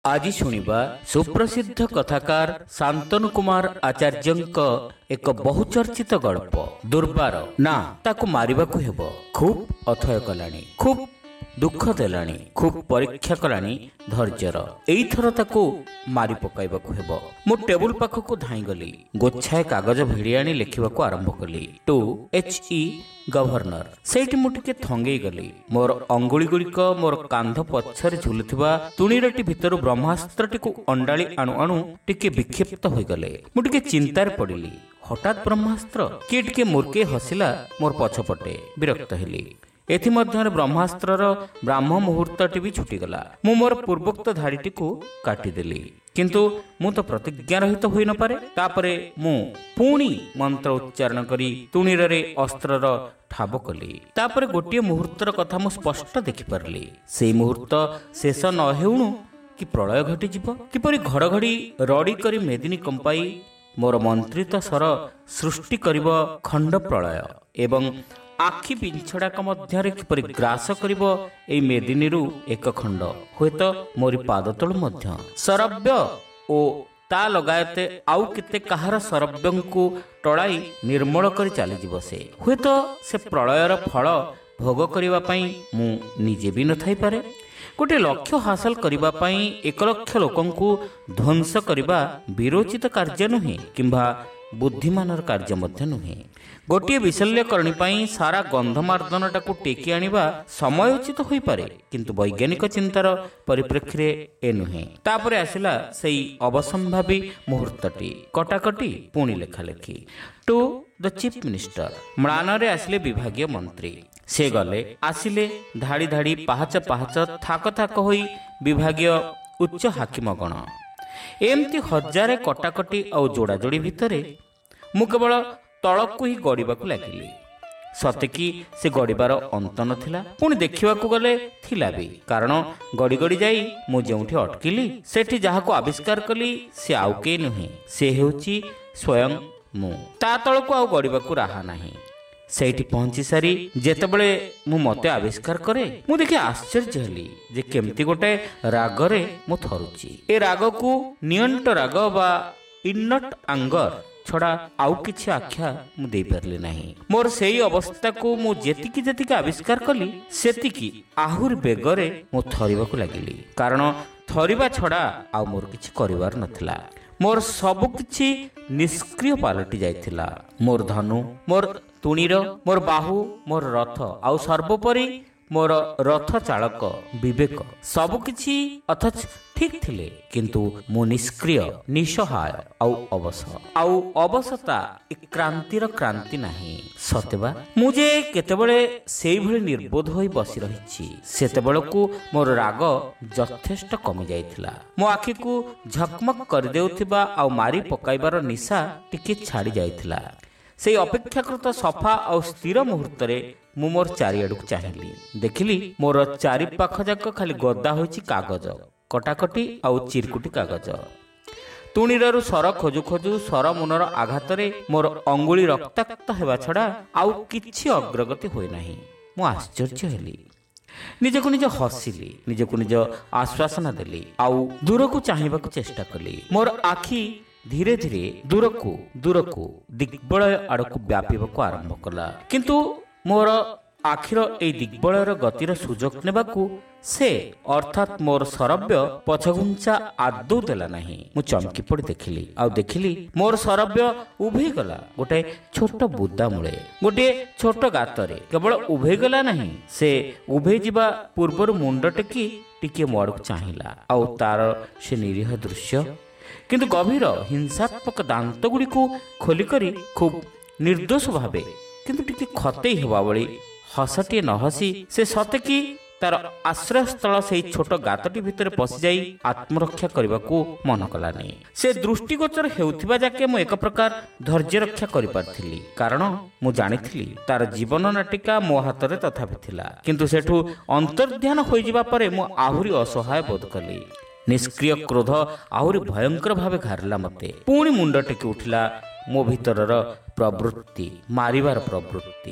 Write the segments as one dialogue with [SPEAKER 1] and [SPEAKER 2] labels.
[SPEAKER 1] आज शुणिबा सुप्रसिद्ध कथाकार शांतनु कुमार आचार्यंक एक बहुचर्चित गल्प दुर्बार ना ताकू मारिबाकू हेबो। खूब अथय कलानी, खूब दुख देलानी, खूब परीक्षा कलानी धैर्यर। एइथर ताकू मारि पकाइबाकू हेबो। मु टेबुल पाखकू धाई गली, गोछाए कागज भिड़ी आनी लिखिबाकू आरंभ कली। To HE governor. सेठी मु टिके थंगेई गली। मोर अंगुली गुड़िक मोर कांध पछरे झुलुथिबा तुणीरटी भितरु ब्रह्मास्त्रटीकू अंडाळी आणु आणु टिके विक्षिप्त होई गले। मु टिके चिंतार पड़िली। हठात ब्रह्मास्त्र किए टिके मुर्के हसिला मोर पछपटे। विरक्त हेली। एथिमध्यरे ब्रह्मास्त्रर ब्राह्म मुहूर्तटी भी छुटीगला। मु मोर पूर्वोक्त धाड़ीटीकू काटिदेली। किंतु मु तो प्रतिज्ञा रहित होई न पारे। तापरे मु पुणी मंत्र उच्चारण करी तुणीरे अस्त्रर ठाब कली। तापरे गोटे मुहूर्तर कथा मु स्पष्ट देखि पारली। सेई मुहूर्त शेष न हेउणु कि प्रलय घटी जिवो। किपरि घड़घड़ी रड़ी करी मेदिनी कंपाई मोर मंत्रित स्वर सृष्टि करिब खंड प्रलय एवं आखि पिंछड़ाक मध्यरे किपरि ग्रास करिब एई मेदिनीरु एक खंड। होयत मोरी पादतळु मध्य सरव्य ओ ता लगायते आउ केते काहार सरव्यंकु टळाई निर्मल करी चली जिवो। से होयत से प्रलयर फल भोग करिबा पई मु निजे भी न थाई पारे। गोटे लक्ष्य हासिल करिबा पई 1 लाख लोकंकु ध्वंस करिबा विरोचित कार्य नुहे किंबा बुद्धिमानर कार्य मध्य नुहे। गोटे विशल्यकरणी पई सारा गंधमार्दनटाकू टेकी आनिबा समयोचित होई पारे, किंतु वैज्ञानिक चिंतार परिप्रेक्षी ए नुहे। तापरे आसिला सेई अवसंभावी मुहूर्तटी। कटाकटी पुणी लेखालेखी। To the chief minister. म्लानरे आसिले विभागीय मंत्री। से गले आसिले धाड़ी धाड़ी पाहाच पाहाच थाक थाक होई विभागीय उच्च हाकिमगण। एमती हजारे कटाकटी और जोड़ा जोड़ी भितरे मु केवल तलकू ही गड़ाक लगिली। सते कि से गड़ार अंत नथिला। पुणी देखिबाकू गले थिला भी, कारण गड़ी गड़ी जाई मु जेउठी अटकिली सेठी जाहाको आविष्कार कली से आउ के नुहे, से हेउची स्वयं मु। ता तलकू आउ गड़ाकू राहा नाही। सेठी पहुंची सारी जेतेबेले मु मते आविष्कार करे मु देखि आश्चर्य हेली जे केमती गोटे रागरे मु थरुची। ए रागकू नियंट राग बा इन्नट आंगर छड़ा आउ किछि आख्या मु देई परले नाही। मोर सेई अवस्था को मु जेतिकी जेतिकी आविष्कार कली सेतिकी आहुर बेगरे मु थरिबाकू लागिली, कारण थरिबा छड़ा आउ मोर किछि करिवार नथिला। मोर सब किछि निष्क्रिय पालटी जाइथिला। मोर धनु, मोर तुणीर, मोर बाहु, मोर रथ आउ सर्वोपरि मोर रथ चालक विवेक सब किछि अथच ठीक थिले, किंतु मु निष्क्रिय निसहाय आउ अवसता क्रांतिर क्रांति नाही। सतेबा मु जे केतेबेले सेई भଳି निर्बोध होई बसी रहिछि सेतेबेलकू मोर राग यथेष्ट कमी जाइथिला। मो आखि को झकमक कर देउथिबा आउ मारी पकाइबार निशा टिके छाड़ी जाइथिला। से अपेक्षाकृत सफा और स्थिर मुहूर्त मु मोर चारिआडू चाहिली। देखिली मोर चारि पाख जाक खाली गदा होइछि कागज, कटाकटी आउ चिरकुटी कागज। तुणीरु सर खोजु खोजु सर मुनर आघातरे मोर अंगुली रक्ताक्त हेबा छड़ा आउ किछि अग्रगति होई नाही। मु आश्चर्य हेली। निजको निज हसिली, निजको निज आश्वासन देली आउ दूरकू चाहिबाकू चेष्टा कली। मोर आखि धीरे धीरे दूरकू दूरकू दिग्बलय आड़कू व्यापीबाकू आरंभ कला, किंतु मोर आखिर ए दिग्बलयर गतिर सुजोग नेबाकू से अर्थात मोर सरव्य पछगुंचा आदौ देला नाही। मु चमकी पड़ी देखिली आउ देखिली मोर सरव्य उभे गला गोटे छोट बुदा मुळे, गोटे छोट गातरे। केवल उभे गला नाही, से उभे जिबा पूर्वर मुंड टेकी टिके मोड़क चाहिला आउ तार से निरीह दृश्य किंतु गभीर हिंसात्मक दांत गुड़ी को खोलिकरी खूब निर्दोष भावे किंतु टिके खतेई हेबा बळी हसटिए न हसी से सते कि तार आश्रयस्थल से छोट गातटी भितर पशि जाई आत्मरक्षा करबाकू मन कलानी। से दृष्टिगोचर हेउथिबा जाके मु एक प्रकार धैर्य रक्षा करि पारथिली, कारण मु जानिथिली तार जीवन नाटिका मो हातरे तथापि थिला। किंतु सेठू अंतर्ध्यान होई जिबा परे मु आहुरी असहाय बोध कली। निष्क्रिय क्रोध आहुरी भयंकर भावे घारिला मते। पुणी मुंड टेकी उठिला मो भितरर प्रवृत्ति, मारिबार प्रवृत्ति।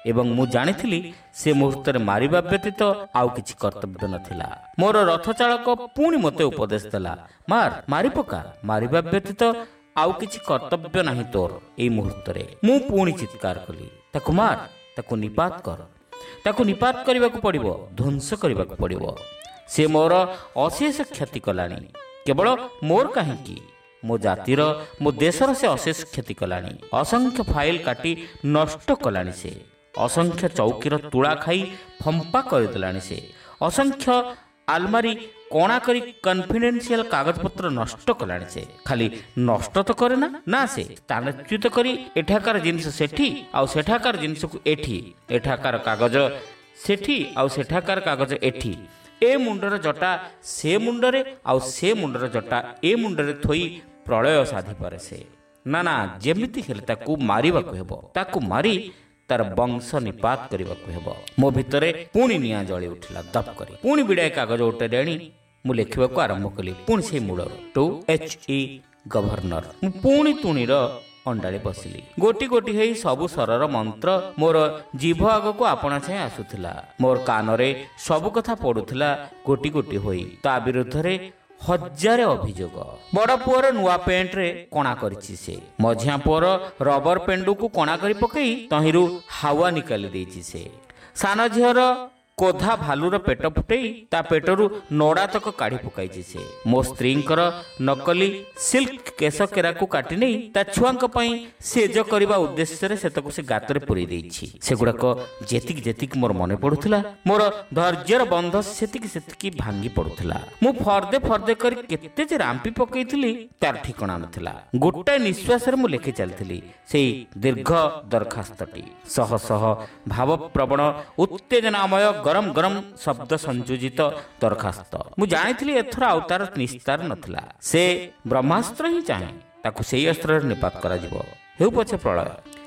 [SPEAKER 1] ଏବଂ ମୁଁ ଜାଣିଥିଲି ସେ ମୁହୂର୍ତ୍ତରେ ମାରିବା ବ୍ୟତୀତ ଆଉ କିଛି କର୍ତ୍ତବ୍ୟ ନଥିଲା। ମୋର ରଥ ଚାଳକ ପୁଣି ମୋତେ ଉପଦେଶ ଦେଲା, ମାରି ପକା, ମାରିବା ବ୍ୟତୀତ ଆଉ କିଛି କର୍ତ୍ତବ୍ୟ ନାହିଁ ତୋର ଏଇ ମୁହୂର୍ତ୍ତରେ। ମୁଁ ପୁଣି ଚିତ୍କାର କଲି, ତାକୁ ମାର, ତାକୁ ନିପାତ କର, ତାକୁ ନିପାତ କରିବାକୁ ପଡ଼ିବ, ଧ୍ୱଂସ କରିବାକୁ ପଡ଼ିବ। ସେ ମୋର ଅଶେଷ କ୍ଷତି କଲାଣି, କେବଳ ମୋର କାହିଁକି, ମୋ ଜାତିର, ମୋ ଦେଶର ସେ ଅଶେଷ କ୍ଷତି କଲାଣି। ଅସଂଖ୍ୟ ଫାଇଲ କାଟି ନଷ୍ଟ କଲାଣି ସେ, ଅସଂଖ୍ୟ ଚୌକିର ତୁଳା ଖାଇ ଫମ୍ପା କରିଦେଲାଣି ସେ, ଅସଂଖ୍ୟ ଆଲମାରୀ କଣା କରି କନଫିଡେନ୍ସିଆଲ କାଗଜପତ୍ର ନଷ୍ଟ କଲାଣି ସେ। ଖାଲି ନଷ୍ଟ ତ କରେ ନା, ସେ ସ୍ଥାନାନ୍ତରିତ କରି ଏଠାକାର ଜିନିଷ ସେଠି ଆଉ ସେଠାକାର ଜିନିଷକୁ ଏଠି, ଏଠାକାର କାଗଜ ସେଠି ଆଉ ସେଠାକାର କାଗଜ ଏଠି, ଏ ମୁଣ୍ଡର ଜଟା ସେ ମୁଣ୍ଡରେ ଆଉ ସେ ମୁଣ୍ଡର ଜଟା ଏ ମୁଣ୍ଡରେ ଥୋଇ ପ୍ରଳୟ ସାଧିପାରେ ସେ। ନା, ଯେମିତି ହେଲେ ତାକୁ ମାରିବାକୁ ହେବ, ତାକୁ ମାରି ତାର ବଂଶ ନିପାତ କରିବାକୁ ହେବ। ମୋ ଭିତରେ ପୁଣି ନିଆଁ ଜଳି ଉଠିଲା ଦପ କରି। ପୁଣି ବିଡ଼ାଏ କାଗଜ ଉଠାଇ ଆଣି ମୁଁ ଲେଖିବାକୁ ଆରମ୍ଭ କଲି, ପୁଣି ସେଇ ମୂଳରୁ, ଟୁ H.E. ଗଭର୍ଣ୍ଣର। ମୁଁ ପୁଣି ତୁଣିର ଅଣ୍ଡାଳି ବସିଲି। ଗୋଟି ଗୋଟି ହେଇ ସବୁ ସ୍ୱରର ମନ୍ତ୍ର ମୋର ଜିଭ ଆଗକୁ ଆପଣା ଛାଏଁ ଆସୁଥିଲା। ମୋର କାନରେ ସବୁ କଥା ପଡୁଥିଲା ଗୋଟି ଗୋଟି ହୋଇ। ତା ବିରୁଦ୍ଧରେ ହଜାରେ ଅଭିଯୋଗ। ବଡ଼ ପୁଅର ନୂଆ ପ୍ୟାଣ୍ଟରେ କଣା କରିଛି ସେ, ମଝିଆ ପୁଅର ରବର ପେଣ୍ଡୁକୁ କଣା କରି ପକେଇ ତହିଁରୁ ହାୱା ନିକାଲି ଦେଇଛି ସେ, ସାନ ଝିଅର କୋଧା ଭାଲୁର ପେଟ ଫୁଟେଇ ତା ପେଟରୁ ନଡ଼ାତକ କାଢ଼ି ପକାଇଛି ସେ, ମୋ ସ୍ତ୍ରୀଙ୍କର ନକଲି ସିଲ୍କ କେଶ କେରାକୁ କାଟି ନେଇ ତା ଛୁଆଙ୍କ ପାଇଁ ସେଜ କରିବା ଉଦ୍ଦେଶ୍ୟରେ ସେତକୁ ସେ ଗାତରେ ପୁରେଇ ଦେଇଛି। ସେଗୁଡ଼ାକ ଯେତିକି ଯେତିକି ମୋର ମନେ ପଡ଼ୁଥିଲା, ମୋର ଧୈର୍ଯ୍ୟର ବନ୍ଧ ସେତିକି ସେତିକି ଭାଙ୍ଗି ପଡ଼ୁଥିଲା। ମୁଁ ଫର୍ଦେ ଫର୍ଦେ କରି କେତେ ଯେ ରାମ୍ପି ପକେଇଥିଲି ତାର ଠିକଣା ନଥିଲା। ଗୋଟାଏ ନିଶ୍ୱାସରେ ମୁଁ ଲେଖି ଚାଲିଥିଲି ସେଇ ଦୀର୍ଘ ଦରଖାସ୍ତଟି, ଶହ ଶହ ଭାବପ୍ରବଣ ଉତ୍ତେଜନାମୟ ଗରମ ଗରମ ଶବ୍ଦ ସଂଯୋଜିତ ଦରଖାସ୍ତ। ମୁଁ ଜାଣିଥିଲି ଏଥର ଆଉ ତାର ନିସ୍ତାର ନଥିଲା। ସେ ବ୍ରହ୍ମାସ୍ତ୍ର ହିଁ ଚାହେଁ, ତାକୁ ସେଇ ଅସ୍ତ୍ରରେ ନିପାତ କରାଯିବ, ହେଉ ପଛେ ପ୍ରଳୟ।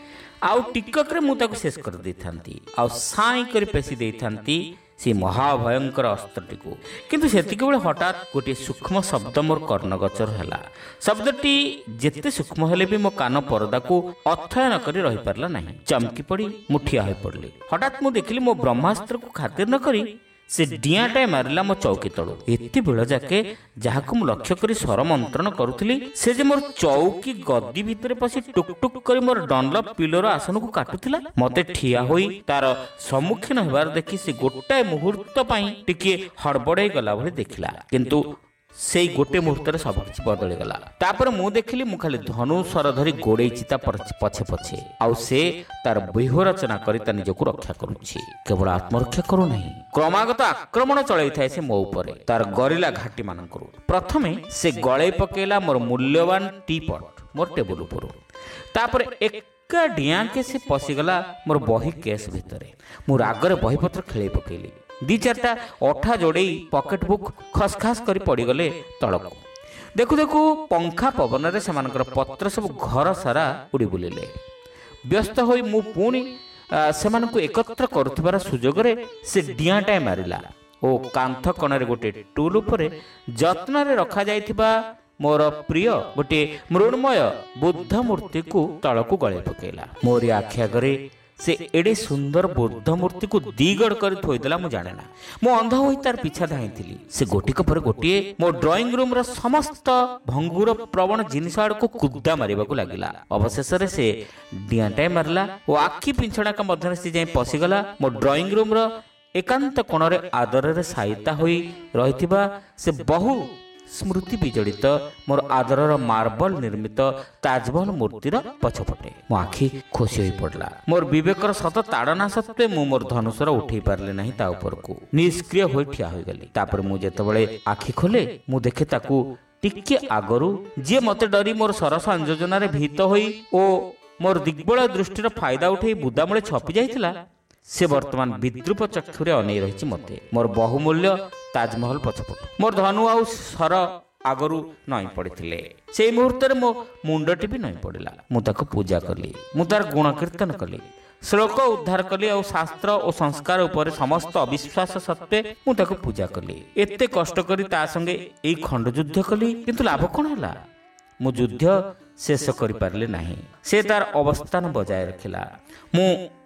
[SPEAKER 1] ଆଉ ଟିକକରେ ମୁଁ ତାକୁ ଶେଷ କରିଦେଇଥାନ୍ତି, ଆଉ ସାଇଁ କରି ପେଶି ଦେଇଥାନ୍ତି ସେ ମହାଭୟଙ୍କର ଅସ୍ତ୍ରଟିକୁ। କିନ୍ତୁ ସେତିକିବେଳେ ହଠାତ୍ ଗୋଟିଏ ସୂକ୍ଷ୍ମ ଶବ୍ଦ ମୋର କର୍ଣ୍ଣଗୋଚର ହେଲା। ଶବ୍ଦଟି ଯେତେ ସୂକ୍ଷ୍ମ ହେଲେ ବି ମୋ କାନ ପରଦାକୁ ଅଥୟ ନ କରି ରହିପାରିଲା ନାହିଁ। ଚମକି ପଡ଼ି ମୁଁ ଠିଆ ହୋଇପଡ଼ିଲି। ହଠାତ୍ ମୁଁ ଦେଖିଲି ମୋ ବ୍ରହ୍ମାସ୍ତ୍ରକୁ ଖାତିର ନ କରି ସେ ଡିଆଁଟାଏ ମାରିଲା ମୋ ଚୌକି ତଳୁ। ଏତେ ବେଳ ଯାକେ ଯାହାକୁ ମୁଁ ଲକ୍ଷ୍ୟ କରି ସ୍ୱର ମନ୍ତ୍ରଣ କରୁଥିଲି, ସେ ଯେ ମୋର ଚୌକି ଗଦି ଭିତରେ ପଶି ଟୁକ୍ ଟୁକ୍ କରି ମୋର ଡନଲପ୍ ପିଲୋର ଆସନକୁ କାଟୁଥିଲା। ମତେ ଠିଆ ହୋଇ ତାର ସମ୍ମୁଖୀନ ହେବାର ଦେଖି ସେ ଗୋଟାଏ ମୁହୂର୍ତ୍ତ ପାଇଁ ଟିକିଏ ହଡ଼ବଡ଼େଇ ଗଲା ଭଳି ଦେଖିଲା, କିନ୍ତୁ ସେଇ ଗୋଟେ ମୁହୂର୍ତ୍ତରେ ସବୁ କିଛି ବଦଳିଗଲା। ତାପରେ ମୁଁ ଦେଖିଲି ମୁଁ ଖାଲି ଧନୁଶର ଧରି ଗୋଡ଼େଇଛି ତା ପଛେ ପଛେ, ଆଉ ସେ ତାର ବ୍ୟୂହ ରଚନା କରି ତା ନିଜକୁ ରକ୍ଷା କରୁଛି। କେବଳ ଆତ୍ମରକ୍ଷା କରୁନାହିଁ, କ୍ରମାଗତ ଆକ୍ରମଣ ଚଳାଇଥାଏ ସେ ମୋ ଉପରେ ତାର ଗରିଲା ଘାଟି ମାନଙ୍କରୁ। ପ୍ରଥମେ ସେ ଗଳେଇ ପକେଇଲା ମୋର ମୂଲ୍ୟବାନ ଟି ପଟ୍ ମୋର ଟେବୁଲ ଉପରୁ। ତାପରେ ଏକା ଡିଆଁକେ ସେ ପଶିଗଲା ମୋର ବହି କେସ୍ ଭିତରେ। ମୁଁ ରାଗରେ ବହିପତ୍ର ଖେଳେଇ ପକେଇଲି। ଦି ଚାରିଟା ଅଠା ଯୋଡ଼େଇ ପକେଟ ବୁକ୍ ଖସଖାସ କରି ପଡ଼ିଗଲେ ତଳକୁ। ଦେଖୁ ଦେଖୁ ପଙ୍ଖା ପବନରେ ସେମାନଙ୍କର ପତ୍ର ସବୁ ଘର ସାରା ଉଡ଼ି ବୁଲିଲେ। ବ୍ୟସ୍ତ ହୋଇ ମୁଁ ପୁଣି ସେମାନଙ୍କୁ ଏକତ୍ର କରୁଥିବାର ସୁଯୋଗରେ ସେ ଡିଆଁଟାଏ ମାରିଲା ଓ କାନ୍ଥ କଣରେ ଗୋଟିଏ ଟୁଲ୍ ଉପରେ ଯତ୍ନରେ ରଖାଯାଇଥିବା ମୋର ପ୍ରିୟ ଗୋଟିଏ ମୃଣ୍ମୟ ବୁଦ୍ଧ ମୂର୍ତ୍ତିକୁ ତଳକୁ ଗଳେଇ ପକେଇଲା। ମୋରି ଆଖି ଆଗରେ ସେ ଏଡ଼େ ସୁନ୍ଦର ବୁଦ୍ଧ ମୂର୍ତ୍ତିକୁ ଦିଗଡ଼ କରି ଥୋଇଦେଲା। ମୁଁ ଜାଣେ ନା, ମୁଁ ଅନ୍ଧ ହୋଇ ତାର ପିଛା ଧାଇଁଥିଲି। ସେ ଗୋଟିକ ପରେ ଗୋଟିଏ ମୋ ଡ୍ରଇଂ ରୁମ୍ର ସମସ୍ତ ଭଙ୍ଗୁର ପ୍ରବଣ ଜିନିଷ ଆଡ଼କୁ କୁଦା ମାରିବାକୁ ଲାଗିଲା। ଅବଶେଷରେ ସେ ଡିଆଁଟାଏ ମାରିଲା ଓ ଆଖି ପିଞ୍ଚଣାକ ମଧ୍ୟରେ ସେ ଯାଇ ପଶିଗଲା ମୋ ଡ୍ରଇଂ ରୁମ୍ର ଏକାନ୍ତ କୋଣରେ ଆଦରରେ ସାଇତା ହୋଇ ରହିଥିବା ସେ ବହୁ ସ୍ମୃତି ବିଜଡ଼ିତ ମୋର ଆଦରର ମାର୍ବଲ ନିର୍ମିତ ତାଜମହଲ ମୂର୍ତ୍ତିର ପଛପଟେ। ମୋ ଆଖି ଖୋସି ହୋଇ ପଡ଼ିଲା। ମୋର ବିବେକର ସତ ତାଡ଼ନା ସତ୍ତ୍ୱେ ମୁଁ ମୋର ଧନୁଶର ଉଠେଇ ପାରିଲି ନାହିଁ ତା ଉପରକୁ। ନିଷ୍କ୍ରିୟ ହୋଇ ଠିଆ ହୋଇଗଲି। ତାପରେ ମୁଁ ଯେତେବେଳେ ଆଖି ଖୋଲେ, ମୁଁ ଦେଖେ ତାକୁ ଟିକେ ଆଗରୁ ଯିଏ ମୋତେ ଡରି ମୋର ସରସ ଯୋଜନାରେ ଭୀତ ହୋଇ ଓ ମୋର ଦିଗ୍ବଳୟ ଦୃଷ୍ଟିର ଫାଇଦା ଉଠେଇ ବୁଦାମୂଳେ ଛପି ଯାଇଥିଲା, ସେ ବର୍ତ୍ତମାନ ବିଦ୍ରୁପ ଚକ୍ଷୁରେ ଅନେଇ ରହିଛି ମୋତେ, ମୋର ବହୁମୂଲ୍ୟ ତାଜମହଲ ପଛପଟୁ। ମୋର ଧନୁ ଆଉ ସର ଆଗରୁ ନଇଁ ପଡ଼ିଥିଲେ। ସେଇ ମୁହୂର୍ତ୍ତରେ ମୋ ମୁଣ୍ଡଟି ବି ନଇଁ ପଡ଼ିଲା। ମୁଁ ତାକୁ ପୂଜା କଲି, ମୁଁ ତାର ଗୁଣ କୀର୍ତ୍ତନ କଲି, ଶ୍ଲୋକ ଉଦ୍ଧାର କଲି ଆଉ ଶାସ୍ତ୍ର ଓ ସଂସ୍କାର ଉପରେ ସମସ୍ତ ଅବିଶ୍ୱାସ ସତ୍ତ୍ୱେ ମୁଁ ତାକୁ ପୂଜା କଲି। ଏତେ କଷ୍ଟ କରି ତା ସଙ୍ଗେ ଏଇ ଖଣ୍ଡଯୁଦ୍ଧ କଲି, କିନ୍ତୁ ଲାଭ କ'ଣ ହେଲା? ମୁଁ ଯୁଦ୍ଧ ଶେଷ କରିପାରିଲି ନାହିଁ। ସେ ତାର ଅବସ୍ଥାନ ବଜାୟ ରଖିଲା। ମୁଁ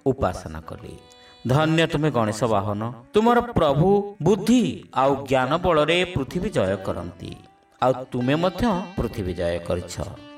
[SPEAKER 1] उपासना कली। धन्य तुम्हें गणेश वाहन, तुमर प्रभु बुद्धि आउ ज्ञान बଳରେ पृथ्वी जय करती, आउ तुमे मध्य पृथ्वी जय करिछ।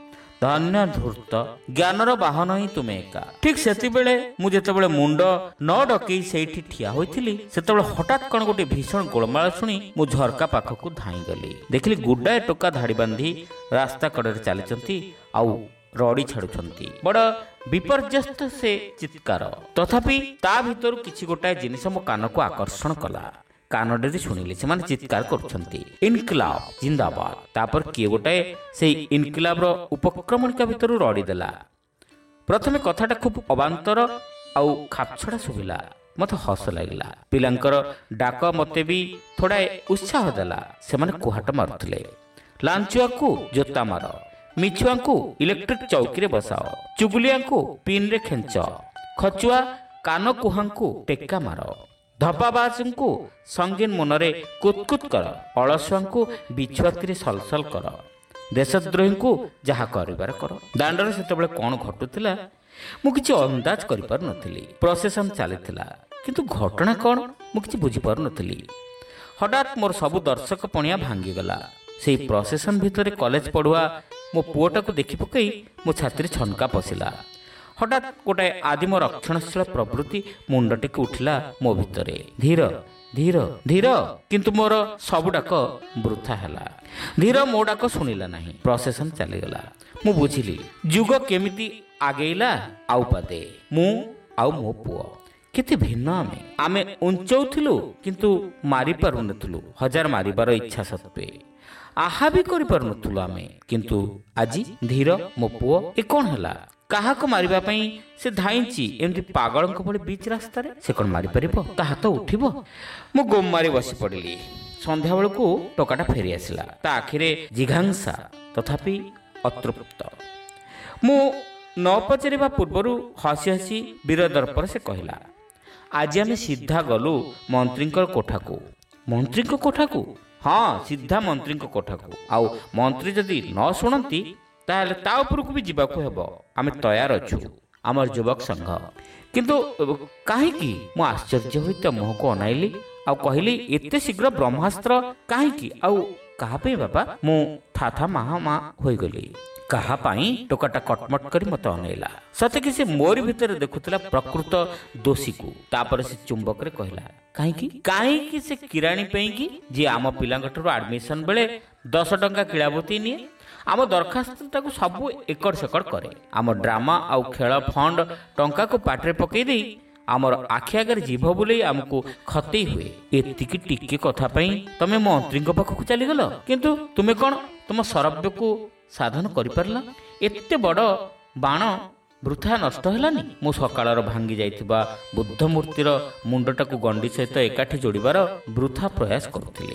[SPEAKER 1] धन्य धूर्त, ज्ञानर बाहन ही तुमे एका। ठीक सेति बेले मु जेतेबेले मुंड न डकई सेठी ठिया होइथिली, सेतेबेले हठात कण गोटे भीषण गोलमाल शुणी मु झरका पाखकु धाई गली। देखली गुड्डाए टोका धाड़ी बांधी रास्ता कड़े चलीचंती, आउ रड़ी छाड़ुछंती। बड़ विपर्यस्त से चित्कार, तथापि ता भितर किछि गोटाए जिनिस मो कानकु आकर्षण कला। कानडे शुणिली से चित्कार करुछंती, इनकलाब जिंदाबाद। तापर किए गोटाए से इनकलाबर उपक्रमणिका भितर रड़ी देला। प्रथमे कथाटा खूब अबांतर आउ खापछड़ा शुभिला। मत हस लगिला। पिलांकर डाक मते भी थोड़ाए उत्साह देला। सेमाने कुहाट मारुथिले, लांचुआ को जोता मार, मिछुआ को इलेक्ट्रिक चौकी रे बसाओ, चुगुलिया को पिन रे खेंच, खचुआ कान कुहा को टेक्का मार, धपाबाज को संगीन मनरे कुतकुत कर, अलसुआ को बिछुआती सलसल कर, देशद्रोही को जहा करिबार कर। दांडरे सेतेबेले कोन घटुतिला मु किछि अंदाज करि पार नथिली। प्रोसेसन चलीथिला, किंतु घटना कोन मु किछि बुझी पार नथिली। हठात मोर सबु दर्शक पणिया भांगी गला। सेई प्रोसेसन भितरे कॉलेज पढ़ुआ मो पुओटा को देखि पकई मो छाती छनका पशिला। हठात गोटाए आदिम रक्षणशील प्रवृत्ति मुंडटिके उठिला मो भितरे। धीर धीर धीर, किंतु मोर सबु डाक वृथा हैला। धीर मो डाक शुणिला नहीं। प्रोसेसन चलीगला। मु बुझिली जुग केमिति आगेला। आउ पादे मु आउ मो पुओ केते भिन्न। आमे उंचौथिलु किंतु मारी पारु नथुलु। हजार मारिबार इच्छा सत्वे आहा भी करि पारु नथुलु आमे। किंतु आजी धीर मो पुओ ए कोन हैला? काहाको मारिबा पई से धाइंची एमती पागलंक भଳି बीच रास्ता रे। से कोन मारि परिबो? ता हाथ उठिबो? मु गोम मारी बसी पड़िली। संध्या बेलकू टोकाटा फेरी आसिला। ता आखिरे जिघांसा, तथापि अतृप्त। मु न पचारिबा पूर्वरु हसी हसी वीर दर्पर से कहला, आज आमे सीधा गलु मंत्रींकर कोठाकू। मंत्रींक कोठाकू? हाँ, सीधा मंत्रींक कोठाकू। आउ मंत्री जदि न शुणती ताहले ता उपरकू भी जीवाकू हेबो। आमे तैयार अछु, आमर युवक संघ। किंतु काहेकि? मु आश्चर्य होई त मुह को अनाइली आउ कहली, एते शीघ्र ब्रह्मास्त्र काहेकि? आउ कहा पे बाबा? मु था माहा मा होई गली। कहा पाई? टोकाटा कटमट करी मत अनेला। सते कि से मोरी भितर देखुतला प्रकृत दोषी को। तापर से चुंबक रे कहला, काहेकि? काहेकि से किराणी पई कि जे आम पिलांगठरो एडमिशन बेले 10 टंका किळाबती निये। आम दरखास्त सबू एकड़ सेकड़ करे। आम ड्रामा आउ खेल फंड टंका को पाटे पकई दे आमर आखि आगे जीभ बुले आमको खतई हुए। एतिकी टिके कथा पई तमे मंत्री पाखक चलीगल, किंतु तुमे कौन तुम सरव्य को साधन कर पारला? एते बड़ बाण वृथा नष्ट हेलानी? मु सकाळर भांगी जाइथिबा बुद्ध मूर्तिर मुंडटाकू गंडी सहित एकाठी जोड़िबार वृथा प्रयास करुथिली।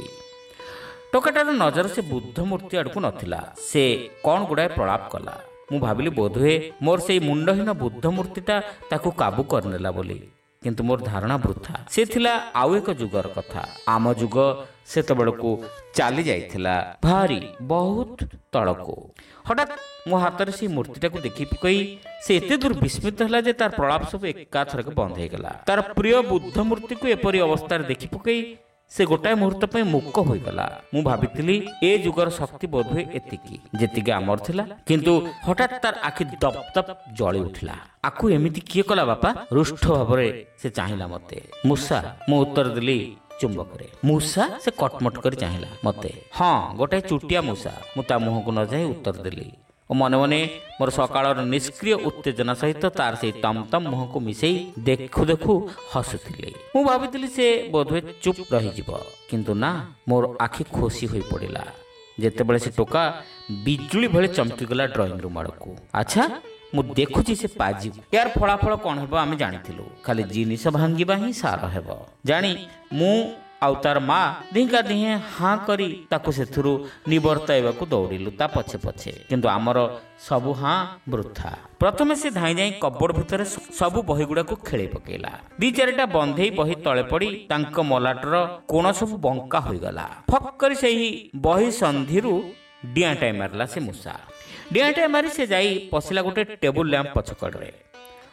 [SPEAKER 1] टोकाटार नजर से बुद्ध मूर्ति आड़कू नथिला। से कौन गुड़ाए प्रलाप कला। मु भाविली बोधहुए मोर से मुंडहीन बुद्ध मूर्तिटा ताकू काबू करनेला बोली। किंतु मोर धारणा वृथा। से थिला आउ एक जुगर कथा। आम जुग सेतबेलकू चाली जाइथिला भारी बहुत तळकू। हठात मो हाथ से मूर्तिटा को देखि पकई से एते दूर विस्मित हला जे तार प्रलाप सब एकाथरक बंद हो गला। तार प्रिय बुद्ध मूर्ति को एपरी अवस्था देखि पकई से गोटाए मुहूर्त पे मुक्क हो गला। मु भाबिथिली ए जुगर शक्ति बोधहुए एतिकी जेतिके आमर थिला। किंतु हठात तार आखि दप दप जळी उठिला। आकु एमिति किए कला बापा? रुष्ठ भाबरे से चाहिला मते। मूसा? मु उत्तर दिली चुंबक रे। मूसा? से कटमट कर चाहिला मते। हाँ, गोटाए चुटिया मूसा। मु ता मुह को न जाई उत्तर दिली। और मने मने मोर सकाळर निष्क्रिय उत्तेजना सहित तार से तमतम मुह को मिसेई देखु देखु हसुथिले। मु भाबिथिली से बोधहुए चुप रही जिवो, किंतु ना, मोर आखि खोसी होई पड़िला जेतेबेले से टोका बिजुली भले चमकी गला ड्राइंग रूम आड़कू। अच्छा, मु देखुची से पाजी यार फलाफल कौन हेबो आमे जानिथिलु। खाली जिनिस भांगीबा ही सार हेबो जानी मु आउ तार माँ दिंका दिहे हाँ करी ताकू सेथुरु निवर्ताइबाकू दौड़िलु ता पछे पछे। किंतु आमर सबु हाँ वृथा। प्रथमे से धाई जाई कबोर्ड भितर सबु बहीगुड़ा को खेले पकेला। दी चारिटा बंधेई बही तले पड़ी तांक मलाटर कोण सबु बंका होई गला। फक करी सेही बही संधिरु डियाटाई मारला से मूसा। डियाटाई मारी से जाई पसिला गोटे टेबुल लैंप पछकड़े।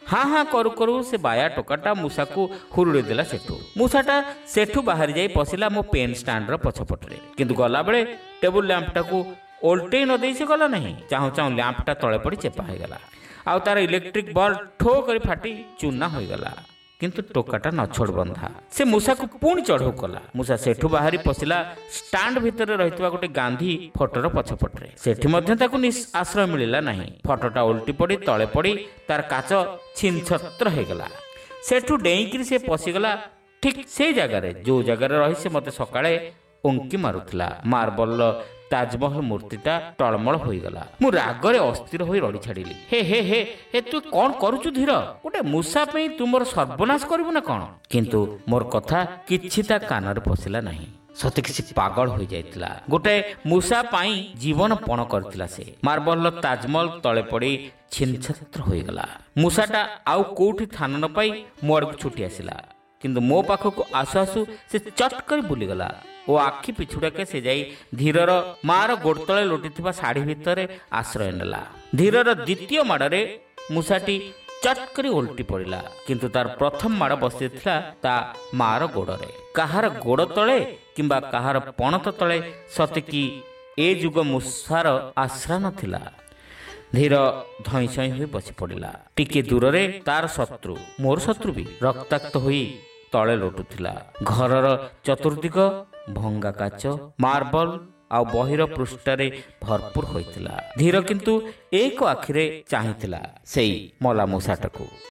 [SPEAKER 1] हाँ हाँ करू करू से बाया टोकाटा मूषाକୁ हुरुड़ी देला सेठू। मूषाटा सेठू बाहरी जाई पशिला मो पेन स्टाण्डर पछपटे, किंतु गला बेले टेबुल लैंपटाକୁ ओल्टेई न देई से गला नहीं। चाहू चाहू लैंपटा तळे पड़ी चेपा हो गला, आउ तार इलेक्ट्रिक बल्ब ठो कर फाटी चूना हो गला। किंतु टोकाटा नछोड़ बंधा से मूषा को पुणी चढ़ऊ कला। मूषा सेठू बाहरी पशिला स्टाण्ड भितर रहितबा गोटे गांधी फोटोर पछपटे। सेठी मध्य ताकू आश्रय मिलिला नहीं। फोटोटा उल्टी पड़ी तळे पड़ी तार काच छिनछत्र हो गला। सेठू डेईकरी से पशिगला ठीक से जगार जो जगार रही से मते सकाळे उंकी मारुथला। मार्बल ताजमहल मूर्तिटा टलमल हो गला। मु रागरे अस्थिर होई रड़ी छाड़िली। हे हे हे हे तू कौन करूचु धीर? गोटे मूषा पे तू मोर सर्वनाश करिबु ना कौन? किंतु मोर कथा किछि ता कानर पशिला नहीं। सते किसी पागल हो जाइतिला। गोटे मूषा पाई जीवन पण करतिला से। मार्बल ताजमहल तळे पड़ी छिनछत्र हो गला। मूषाटा आउ कोठी थान न पाई मोड़ को छुटी आसिला, किंतु मो पाखक आसु आसु से चट कर बुलीगला ओ आखि पिछुड़ाके से जाई धीरर मार गोड़ तले लोटिथिबा साड़ी भितरे आश्रय नेला। धीरर द्वितीय माड़े मूषाटी चट करी उल्टी पड़िला, किंतु तार प्रथम माड़ बसिथिला ता मार गोड़रे। काहार गोड़ तले किंबा काहार पणत तले सते कि ए जुग मूषार आश्रा नथिला। धीर धई सई होई बसी पड़िला। टिके दूर रे तार शत्रु, मोर शत्रु भी रक्ताक्त होई तले लोटुथिला। घरर चतुर्दिग भंगा काच, मार्बल आउ बहिर पृष्ठरे भरपूर होइतिला। धीर किंतु एक आखिरे चाहिथिला सेई मला मूषाटाकू।